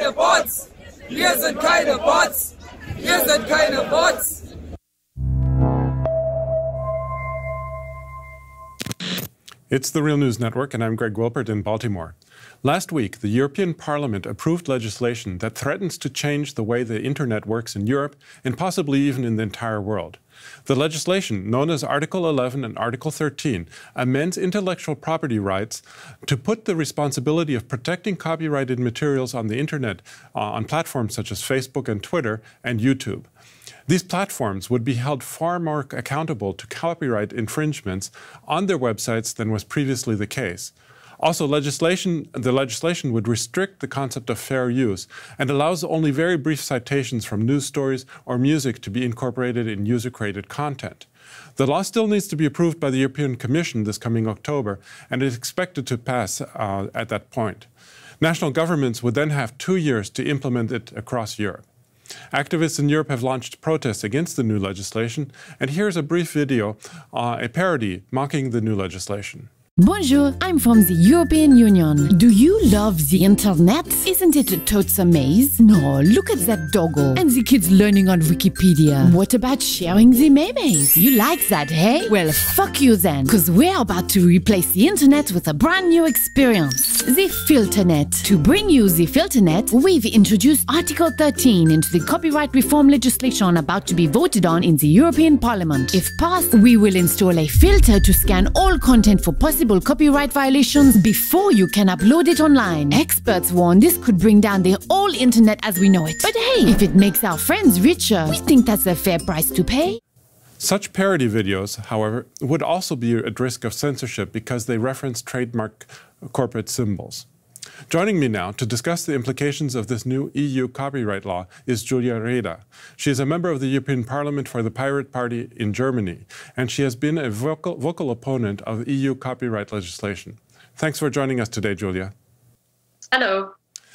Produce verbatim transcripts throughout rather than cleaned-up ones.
keine Bots! Wir sind keine Bots! Wir sind keine Bots! It's the Real News Network, and I'm Greg Wilpert in Baltimore. Last week, the European Parliament approved legislation that threatens to change the way the Internet works in Europe and possibly even in the entire world. The legislation, known as Article eleven and Article thirteen, amends intellectual property rights to put the responsibility of protecting copyrighted materials on the Internet uh, on platforms such as Facebook and Twitter and YouTube. These platforms would be held far more accountable to copyright infringements on their websites than was previously the case. Also, legislation, the legislation would restrict the concept of fair use and allows only very brief citations from news stories or music to be incorporated in user-created content. The law still needs to be approved by the European Commission this coming October, and is expected to pass uh, at that point. National governments would then have two years to implement it across Europe. Activists in Europe have launched protests against the new legislation, and here's a brief video, uh, a parody mocking the new legislation. Bonjour, I'm from the European Union. Do you love the internet? Isn't it a totes maze? No, look at that doggo. And the kids learning on Wikipedia. What about sharing the memes? You like that, hey? Well, fuck you then, because we're about to replace the internet with a brand new experience. The Filternet. To bring you the Filternet, we've introduced Article thirteen into the copyright reform legislation about to be voted on in the European Parliament. If passed, we will install a filter to scan all content for possible copyright violations before you can upload it online. Experts warn this could bring down the whole internet as we know it. But hey, if it makes our friends richer, we think that's a fair price to pay. Such parody videos, however, would also be at risk of censorship because they reference trademark corporate symbols. Joining me now to discuss the implications of this new E U copyright law is Julia Reda. She is a member of the European Parliament for the Pirate Party in Germany, and she has been a vocal, vocal opponent of E U copyright legislation. Thanks for joining us today, Julia. Hello.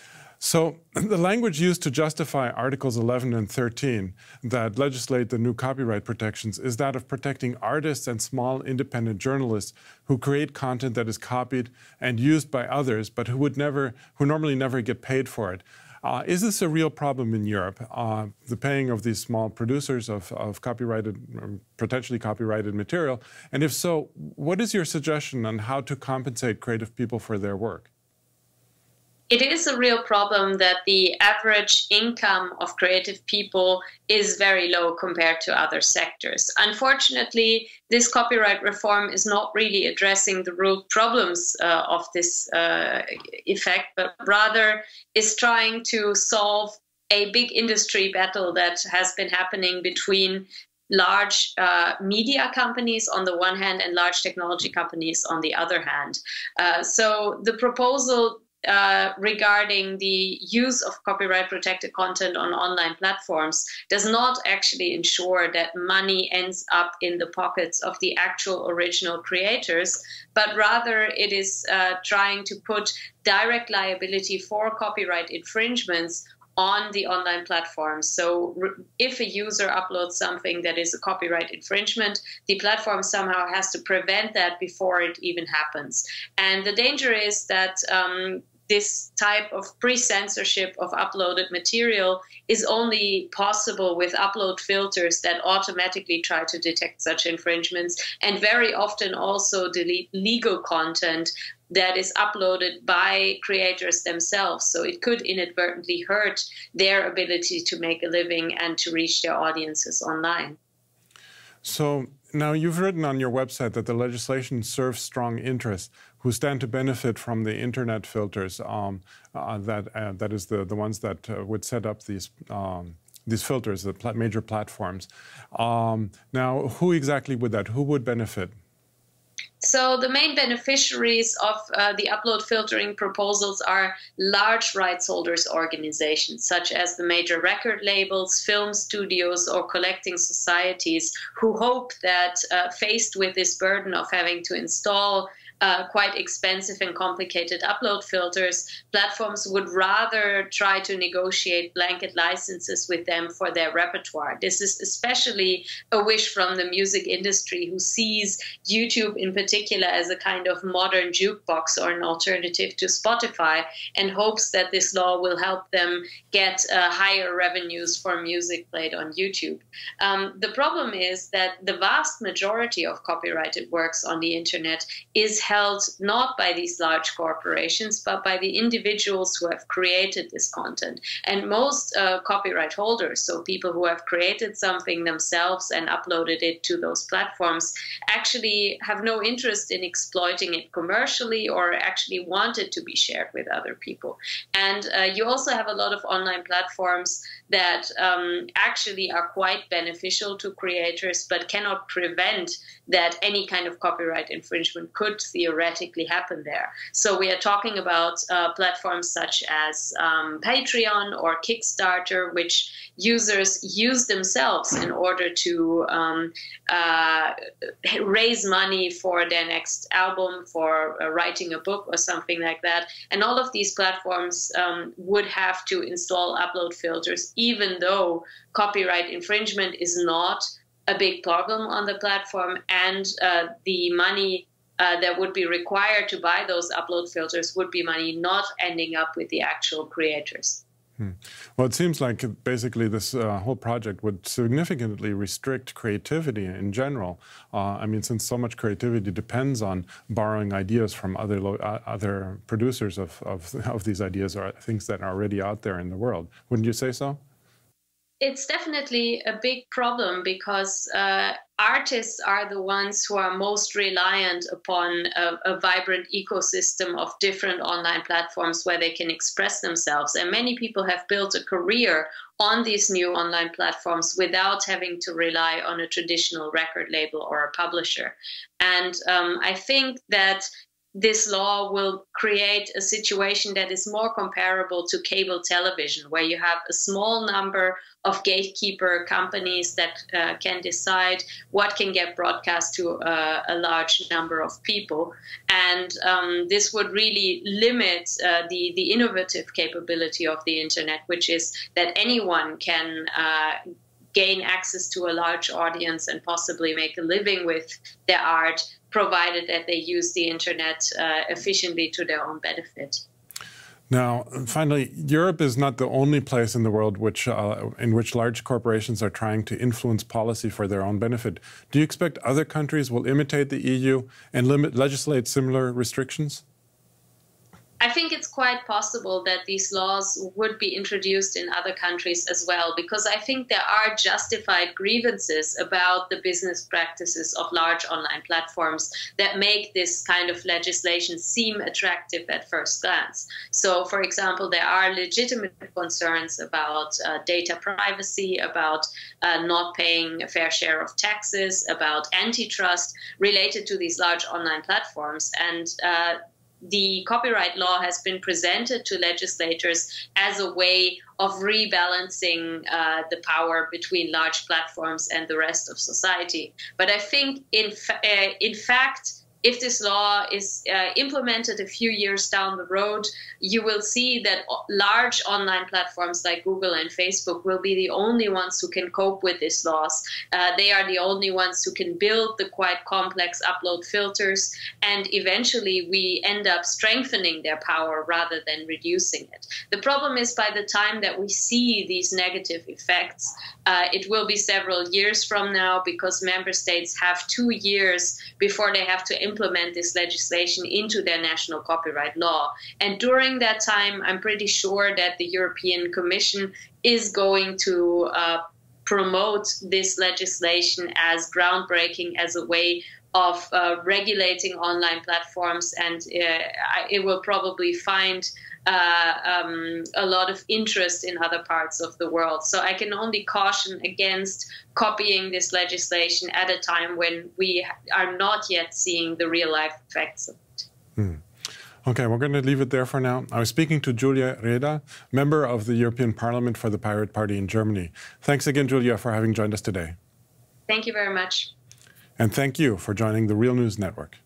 So, the language used to justify Articles eleven and thirteen that legislate the new copyright protections is that of protecting artists and small independent journalists who create content that is copied and used by others, but who would never, who normally never get paid for it. Uh, is this a real problem in Europe, uh, the paying of these small producers of, of copyrighted, um, potentially copyrighted material? And if so, what is your suggestion on how to compensate creative people for their work? It is a real problem that the average income of creative people is very low compared to other sectors. Unfortunately, this copyright reform is not really addressing the root problems uh, of this uh, effect, but rather is trying to solve a big industry battle that has been happening between large uh, media companies on the one hand and large technology companies on the other hand. Uh, so the proposal Uh, regarding the use of copyright protected content on online platforms does not actually ensure that money ends up in the pockets of the actual original creators, but rather it is uh, trying to put direct liability for copyright infringements on the online platforms. So if a user uploads something that is a copyright infringement, the platform somehow has to prevent that before it even happens. And the danger is that um, this type of pre-censorship of uploaded material is only possible with upload filters that automatically try to detect such infringements, and very often also delete legal content that is uploaded by creators themselves. So it could inadvertently hurt their ability to make a living and to reach their audiences online. So now you've written on your website that the legislation serves strong interests who stand to benefit from the internet filters. Um, uh, that uh, that is the the ones that uh, would set up these um, these filters, the pl major platforms. Um, now, who exactly would that? Who would benefit? So the main beneficiaries of uh, the upload filtering proposals are large rights holders organizations, such as the major record labels, film studios, or collecting societies, who hope that uh, faced with this burden of having to install uh, quite expensive and complicated upload filters, platforms would rather try to negotiate blanket licenses with them for their repertoire. This is especially a wish from the music industry, who sees YouTube in particular as a kind of modern jukebox or an alternative to Spotify, and hopes that this law will help them get uh, higher revenues for music played on YouTube. Um, the problem is that the vast majority of copyrighted works on the internet is held not by these large corporations, but by the individuals who have created this content. And most uh, copyright holders, so people who have created something themselves and uploaded it to those platforms, actually have no interest in exploiting it commercially or actually want it to be shared with other people. And uh, you also have a lot of online platforms that um, actually are quite beneficial to creators, but cannot prevent that any kind of copyright infringement could theoretically happen there. So we are talking about uh, platforms such as um, Patreon or Kickstarter, which users use themselves in order to um, uh, raise money for their next album, for uh, writing a book or something like that. And all of these platforms um, would have to install upload filters, even though copyright infringement is not a big problem on the platform, and uh, the money uh, that would be required to buy those upload filters would be money not ending up with the actual creators. Hmm. Well, it seems like basically this uh, whole project would significantly restrict creativity in general. Uh, I mean, since so much creativity depends on borrowing ideas from other lo uh, other producers of, of, of these ideas or things that are already out there in the world. Wouldn't you say so? It's definitely a big problem, because uh, artists are the ones who are most reliant upon a, a vibrant ecosystem of different online platforms where they can express themselves. And many people have built a career on these new online platforms without having to rely on a traditional record label or a publisher. And um, I think that this law will create a situation that is more comparable to cable television, where you have a small number of gatekeeper companies that uh, can decide what can get broadcast to uh, a large number of people. And um, this would really limit uh, the, the innovative capability of the internet, which is that anyone can uh, gain access to a large audience and possibly make a living with their art, provided that they use the internet uh, efficiently to their own benefit. Now, finally, Europe is not the only place in the world which, uh, in which large corporations are trying to influence policy for their own benefit. Do you expect other countries will imitate the E U and limit, legislate similar restrictions? I think it's quite possible that these laws would be introduced in other countries as well, because I think there are justified grievances about the business practices of large online platforms that make this kind of legislation seem attractive at first glance. So, for example, there are legitimate concerns about uh, data privacy, about uh, not paying a fair share of taxes, about antitrust related to these large online platforms. And uh, the copyright law has been presented to legislators as a way of rebalancing uh, the power between large platforms and the rest of society. But I think, in, fa uh, in fact, if this law is uh, implemented a few years down the road, you will see that large online platforms like Google and Facebook will be the only ones who can cope with these laws. Uh, they are the only ones who can build the quite complex upload filters, and eventually we end up strengthening their power rather than reducing it. The problem is, by the time that we see these negative effects, uh, it will be several years from now, because member states have two years before they have to implement implement this legislation into their national copyright law. And during that time, I'm pretty sure that the European Commission is going to uh, promote this legislation as groundbreaking, as a way of uh, regulating online platforms, and uh, it will probably find uh, um, a lot of interest in other parts of the world. So I can only caution against copying this legislation at a time when we are not yet seeing the real-life effects of it. Hmm. Okay, we're going to leave it there for now. I was speaking to Julia Reda, member of the European Parliament for the Pirate Party in Germany. Thanks again, Julia, for having joined us today. Thank you very much. And thank you for joining the Real News Network.